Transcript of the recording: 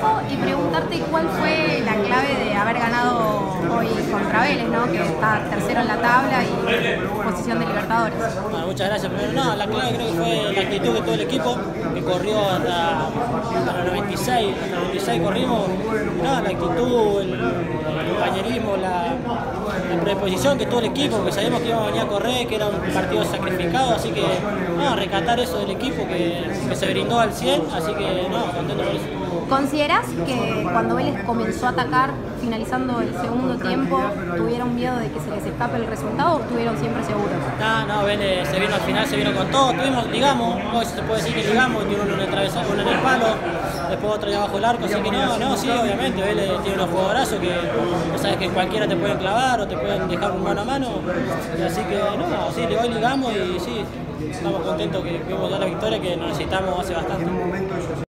equipo y preguntarte cuál fue la clave de haber ganado hoy contra Vélez, ¿no? Que está tercero en la tabla y posición de Libertadores. Bueno, muchas gracias. Primero, no, la clave creo que fue la actitud de todo el equipo, que corrió hasta los 96, hasta los 96 corrimos. No, la actitud, el compañerismo, la predisposición que todo el equipo, que sabíamos que íbamos a venir a correr, que era un partido sacrificado, así que no, rescatar eso del equipo que se brindó al 100, así que no, contento por eso. ¿Considerás que cuando Vélez comenzó a atacar, finalizando el segundo tiempo, tuvieron miedo de que se les escape el resultado o estuvieron siempre seguros? No, Vélez se vino al final, se vino con todo, ligamos, hoy se puede decir que ligamos, tiene uno en el travesaño, uno en el palo, después otro ahí abajo del arco, así que sí, obviamente, Vélez tiene unos jugadorazos que sabes que cualquiera te puede clavar o te pueden dejar un mano a mano, así que sí, hoy ligamos y sí, estamos contentos que pudimos dar la victoria que nos necesitamos hace bastante.